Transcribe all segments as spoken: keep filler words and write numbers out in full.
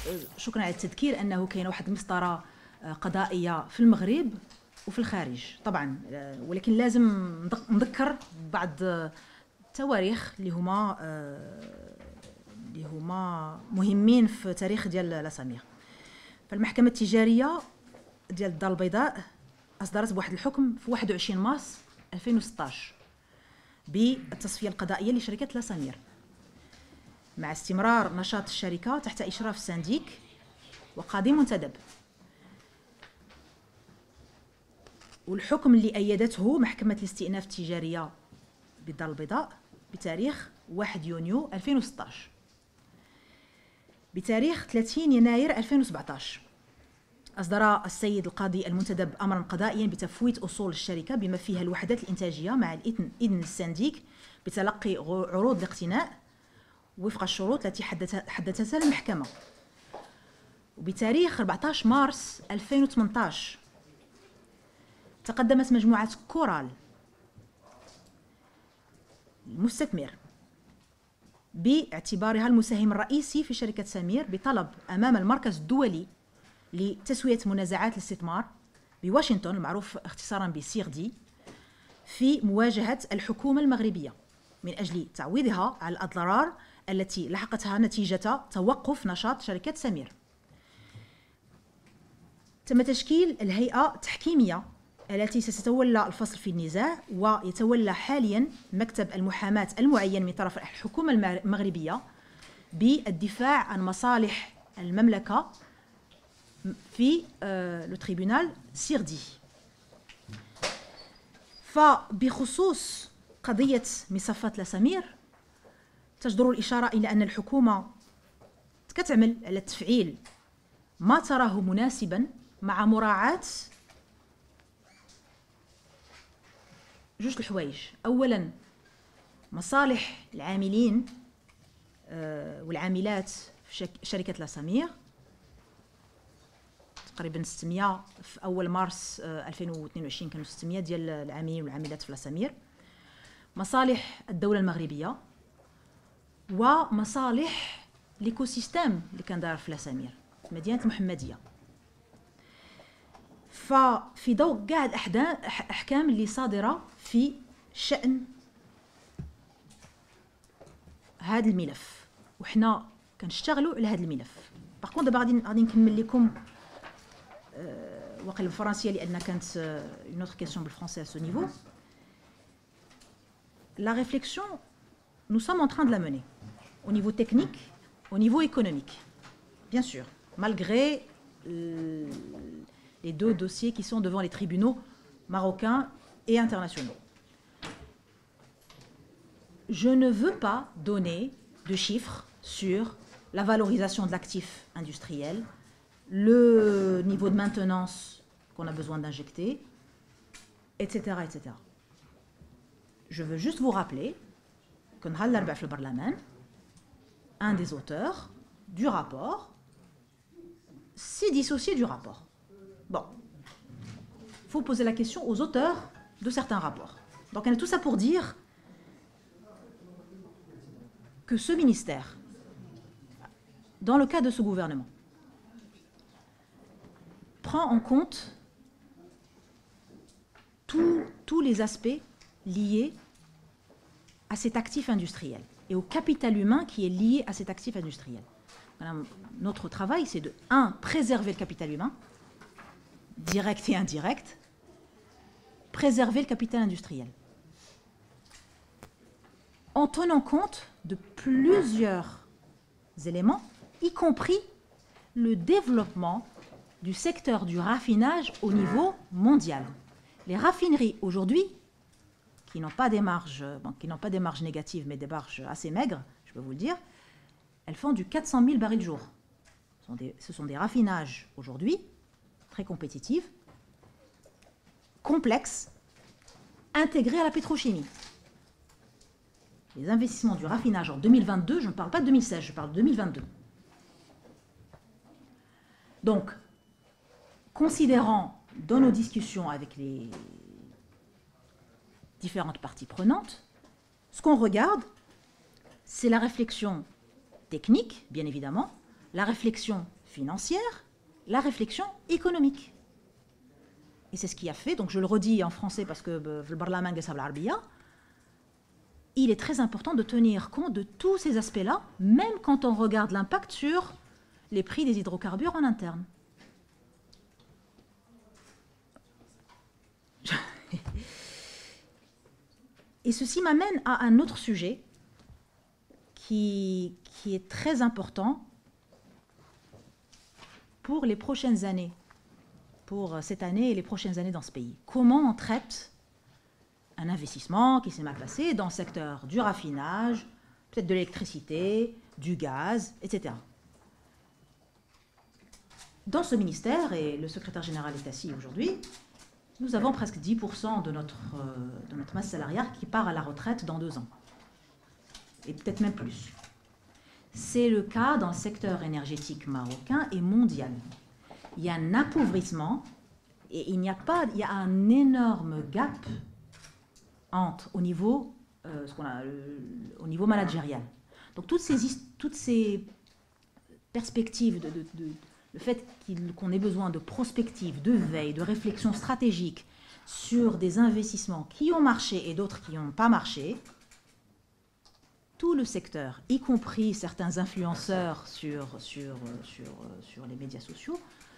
شكرا على التذكير أنه كاينه واحد المسطرة قضائية في المغرب وفي الخارج طبعا، ولكن لازم نذكر بعض التواريخ اللي هما اللي هما مهمين في التاريخ ديال لاسامير. فالمحكمة التجارية ديال الدار البيضاء أصدرت بواحد الحكم في واحد وعشرين مارس ألفين وستطاش بالتصفية القضائية لشركة لاسامير مع استمرار نشاط الشركة تحت إشراف سانديك وقاضي منتدب. والحكم اللي أيدته محكمة الاستئناف التجارية بالدار البيضاء بتاريخ واحد يونيو ألفين وستطاش. بتاريخ ثلاثين يناير ألفين وسبعطاش أصدر السيد القاضي المنتدب أمرا قضائيا بتفويت أصول الشركة بما فيها الوحدات الإنتاجية مع الإذن إذن السانديك بتلقي عروض الاقتناء وفق الشروط التي حددتها المحكمة. وبتاريخ أربعطاش مارس ألفين وثمنطاش تقدمت مجموعة كورال المستثمر باعتبارها المساهم الرئيسي في شركة سمير بطلب أمام المركز الدولي لتسوية منازعات الاستثمار بواشنطن المعروف اختصارا بسيغدي في مواجهة الحكومة المغربية من أجل تعويضها على الأضرار التي لحقتها نتيجة توقف نشاط شركة سمير. تم تشكيل الهيئة التحكيمية التي ستتولى الفصل في النزاع، ويتولى حاليا مكتب المحاماة المعين من طرف الحكومة المغربية بالدفاع عن مصالح المملكة في لو تريبونال سيغدي. فبخصوص قضية مصفات لاسامير تجدر الإشارة إلى أن الحكومة كتعمل على تفعيل ما تراه مناسبا مع مراعاة جوج الحوايج. أولا مصالح العاملين والعاملات في شركة لاسامير تقريبا ستمائة في أول مارس ألفين واثنين وعشرين كانوا ستمائة ديال العاملين والعاملات في لاسامير، مصالح الدولة المغربية ومصالح ليكوسيستيم اللي كان داير في لاسامير مدينة المحمدية. ففي ضوء كاع الأحكام اللي صادرة في شأن هذا الملف وحنا كنشتغلوا على هذا الملف. باغ دابا غادي غادي نكمل لكم واقيلا بالفرنسيه لان كانت اون اوتر كيسيون بالفرنسي à ce niveau. La réflexion, nous sommes en train de la mener au niveau technique, au niveau économique, bien sûr, malgré les deux dossiers qui sont devant les tribunaux marocains et internationaux. Je ne veux pas donner de chiffres sur la valorisation de l'actif industriel, le niveau de maintenance qu'on a besoin d'injecter, et cetera, et cetera. Je veux juste vous rappeler que le Parlement, un des auteurs du rapport, s'est dissocié du rapport. Bon, il faut poser la question aux auteurs de certains rapports. Donc, on a tout ça pour dire que ce ministère, dans le cas de ce gouvernement, prend en compte tous, tous les aspects liés à cet actif industriel et au capital humain qui est lié à cet actif industriel. Alors, notre travail, c'est de, un, préserver le capital humain, direct et indirect, préserver le capital industriel, en tenant compte de plusieurs éléments, y compris le développement du secteur du raffinage au niveau mondial. Les raffineries aujourd'hui, qui n'ont pas des marges, bon, qui n'ont pas des marges négatives, mais des marges assez maigres, je peux vous le dire, elles font du quatre cent mille barils jour. Ce sont des, ce sont des raffinages aujourd'hui très compétitifs, complexes, intégrés à la pétrochimie. Les investissements du raffinage en deux mille vingt-deux, je ne parle pas de deux mille seize, je parle de deux mille vingt-deux. Donc, considérant dans nos discussions avec les différentes parties prenantes, ce qu'on regarde, c'est la réflexion technique, bien évidemment, la réflexion financière, la réflexion économique. Et c'est ce qui a fait, donc je le redis en français parce que le Parlement arabe, il est très important de tenir compte de tous ces aspects-là, même quand on regarde l'impact sur les prix des hydrocarbures en interne. Et ceci m'amène à un autre sujet qui, qui est très important pour les prochaines années, pour cette année et les prochaines années dans ce pays. Comment on traite un investissement qui s'est mal passé dans le secteur du raffinage, peut-être de l'électricité, du gaz, et cetera. Dans ce ministère, et le secrétaire général est assis aujourd'hui, nous avons presque dix pour cent de notre, euh, de notre masse salariale qui part à la retraite dans deux ans. Et peut-être même plus. C'est le cas dans le secteur énergétique marocain et mondial. Il y a un appauvrissement et il n'y a pas, il y a un énorme gap entre, au niveau, euh, ce qu'on a, euh, au niveau managérial. Donc toutes ces, toutes ces perspectives de, de, de le fait qu'on ait besoin de prospective, de veille, de réflexion stratégique sur des investissements qui ont marché et d'autres qui n'ont pas marché, tout le secteur, y compris certains influenceurs sur, sur, sur, sur les médias sociaux,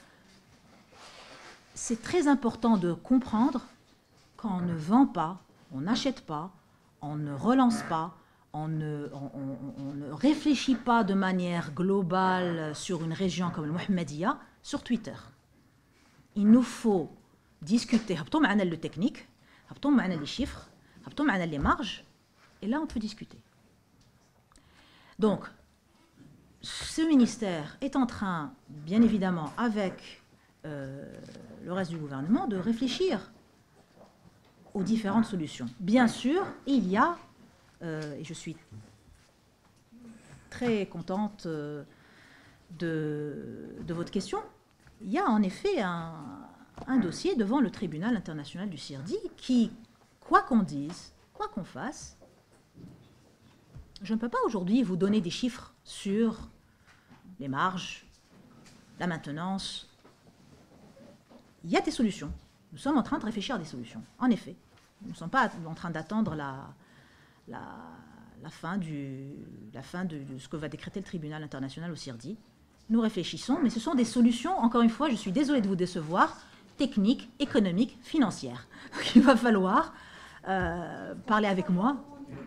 c'est très important de comprendre qu'on ne vend pas, on n'achète pas, on ne relance pas, On ne, on, on, on ne réfléchit pas de manière globale sur une région comme le Mohammedia sur Twitter. Il nous faut discuter, habtons معنا le technique, habtons معنا les chiffres, habtons معنا les marges, et là on peut discuter. Donc, ce ministère est en train, bien évidemment, avec euh, le reste du gouvernement, de réfléchir aux différentes solutions. Bien sûr, il y a Euh, et je suis très contente euh, de, de votre question. Il y a en effet un, un dossier devant le tribunal international du CIRDI qui, quoi qu'on dise, quoi qu'on fasse, je ne peux pas aujourd'hui vous donner des chiffres sur les marges, la maintenance. Il y a des solutions. Nous sommes en train de réfléchir à des solutions, en effet. Nous ne sommes pas en train d'attendre la... La, la fin, du, la fin de, de ce que va décréter le tribunal international au CIRDI. Nous réfléchissons, mais ce sont des solutions, encore une fois, je suis désolée de vous décevoir, techniques, économiques, financières. Donc il va falloir euh, parler avec moi.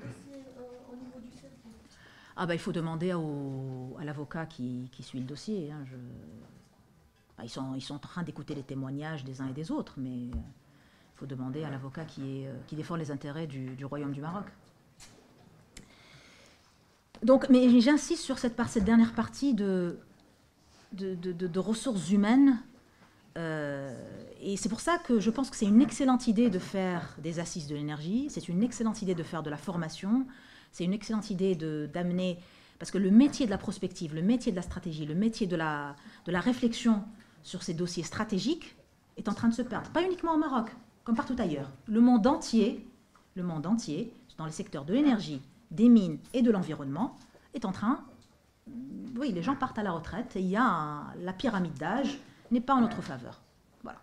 Ah ben, il faut demander au, à l'avocat qui, qui suit le dossier. Hein, je... ben, ils, sont, ils sont en train d'écouter les témoignages des uns et des autres, mais il faut demander à l'avocat qui, est, qui défend les intérêts du, du Royaume du Maroc. Donc, mais j'insiste sur cette, cette dernière partie de, de, de, de, de ressources humaines. Euh, et c'est pour ça que je pense que c'est une excellente idée de faire des assises de l'énergie. C'est une excellente idée de faire de la formation. C'est une excellente idée d'amener... Parce que le métier de la prospective, le métier de la stratégie, le métier de la, de la réflexion sur ces dossiers stratégiques est en train de se perdre. Pas uniquement au Maroc, comme partout ailleurs. Le monde entier, le monde entier, dans les secteurs de l'énergie, des mines et de l'environnement, est en train... Oui, les gens partent à la retraite et il y a un, la pyramide d'âge n'est pas en notre faveur. Voilà.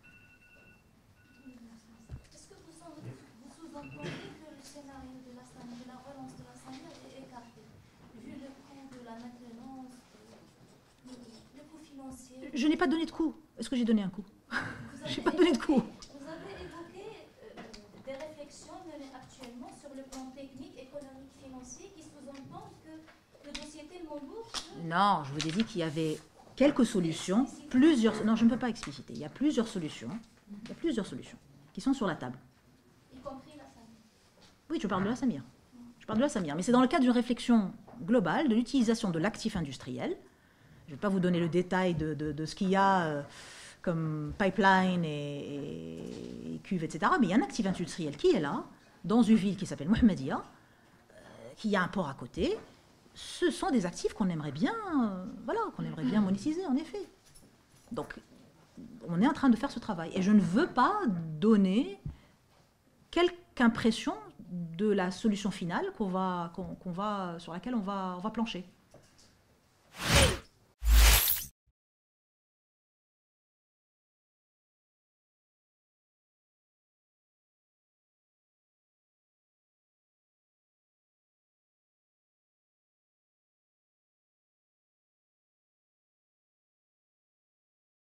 Est-ce que vous sous-entendez que le scénario de la, de la relance de la Samia est écarté, vu le coût de la maintenance, le, le coût financier? Je n'ai pas donné de coût. Est-ce que j'ai donné un coup? Je n'ai pas donné de coût. Vous avez évoqué euh, des réflexions menées actuellement sur le plan technique, économique, financier qui sous-entendent que le dossier tellement lourd que... Non, je vous ai dit qu'il y avait quelques solutions, plusieurs... Non, je ne peux pas expliciter. Il y a plusieurs solutions, il y a plusieurs solutions qui sont sur la table. Y compris la Samia. Oui, je parle de la Samia. Je parle de la Samia, mais c'est dans le cadre d'une réflexion globale de l'utilisation de l'actif industriel. Je ne vais pas vous donner le détail de, de, de ce qu'il y a euh, comme pipeline et, et, et cuve, et cetera. Mais il y a un actif industriel qui est là, dans une ville qui s'appelle Mohammedia, euh, qui a un port à côté. Ce sont des actifs qu'on aimerait bien, euh, voilà, qu'on aimerait bien monétiser, en effet. Donc, on est en train de faire ce travail. Et je ne veux pas donner quelque impression de la solution finale qu'on va, qu'on, qu'on va, sur laquelle on va, on va plancher.